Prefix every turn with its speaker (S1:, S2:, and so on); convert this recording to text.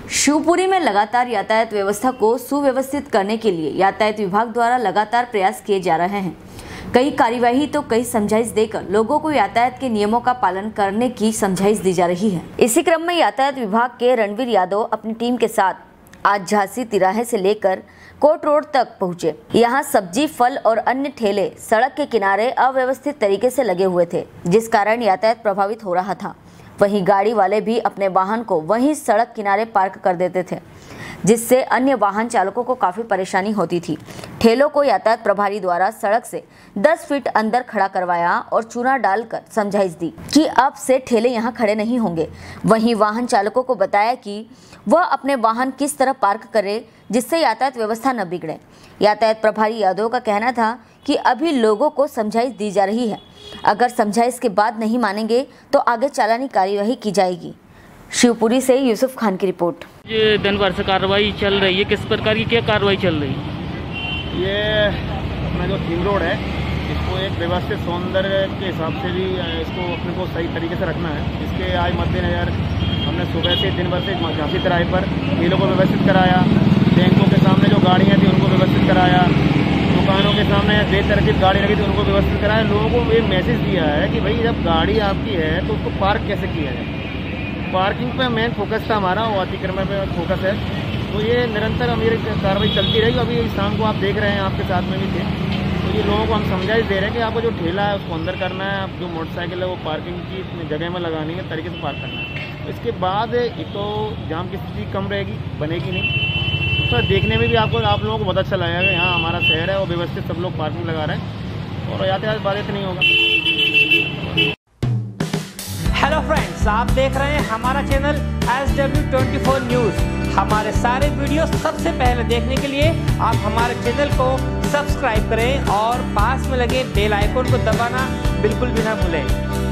S1: शिवपुरी में लगातार यातायात व्यवस्था को सुव्यवस्थित करने के लिए यातायात विभाग द्वारा लगातार प्रयास किए जा रहे हैं। कई कार्यवाही तो कई समझाइश देकर लोगों को यातायात के नियमों का पालन करने की समझाइश दी जा रही है। इसी क्रम में यातायात विभाग के रणवीर यादव अपनी टीम के साथ आज झांसी तिराहे से लेकर कोट रोड तक पहुंचे। यहां सब्जी, फल और अन्य ठेले सड़क के किनारे अव्यवस्थित तरीके से लगे हुए थे, जिस कारण यातायात प्रभावित हो रहा था। वहीं गाड़ी वाले भी अपने वाहन को वहीं सड़क किनारे पार्क कर देते थे, जिससे अन्य वाहन चालकों को काफी परेशानी होती थी। ठेलों को यातायात प्रभारी द्वारा सड़क से 10 फीट अंदर खड़ा करवाया और चूना डालकर समझाइश दी कि अब से ठेले यहां खड़े नहीं होंगे। वहीं वाहन चालकों को बताया कि वह अपने वाहन किस तरह पार्क करे जिससे यातायात व्यवस्था न बिगड़े। यातायात प्रभारी यादव का कहना था कि अभी लोगों को समझाइश दी जा रही है, अगर समझाइश के बाद नहीं मानेंगे तो आगे चालानी कार्यवाही की जाएगी। शिवपुरी से यूसुफ खान की रिपोर्ट।
S2: ये दिन भर से कार्रवाई चल रही है, किस प्रकार की क्या कार्रवाई चल रही है?
S3: ये अपना जो थिंग रोड है, इसको एक व्यवस्थित सौंदर्य के हिसाब से भी इसको अपने को सही तरीके से रखना है। इसके आज मद्देनजर हमने सुबह से दिन भर से झांसी तिराहे पर ठेलों को व्यवस्थित कराया, बैंकों के सामने जो गाड़ियाँ थी उनको व्यवस्थित कराया, दुकानों के सामने बेतरतीब गाड़ी लगी थी उनको व्यवस्थित कराया। लोगों को ये मैसेज दिया है कि भाई जब गाड़ी आपकी है तो उसको पार्क कैसे किया जाए। पार्किंग पे मेन फोकस था हमारा, वो अतिक्रमण पे फोकस है। तो ये निरंतर हमारी कार्रवाई चलती रहेगी। अभी शाम को आप देख रहे हैं, आपके साथ में भी थे, तो ये लोगों को हम समझाइश दे रहे हैं कि आपको जो ठेला है उसको अंदर करना है, आप जो मोटरसाइकिल है वो पार्किंग की जगह में लगानी है, तरीके से पार्क करना है। इसके बाद एक तो जाम की स्थिति कम रहेगी, बनेगी नहीं। तो देखने में भी आपको आप लोगों को बहुत अच्छा लगेगा कि यहाँ हमारा शहर है और व्यवस्थित सब लोग पार्किंग लगा रहे हैं और यातायात बाधित नहीं होगा।
S4: हेलो फ्रेंड्स, आप देख रहे हैं हमारा चैनल SW24 न्यूज़। हमारे सारे वीडियो सबसे पहले देखने के लिए आप हमारे चैनल को सब्सक्राइब करें और पास में लगे बेल आइकन को दबाना बिल्कुल भी ना भूलें।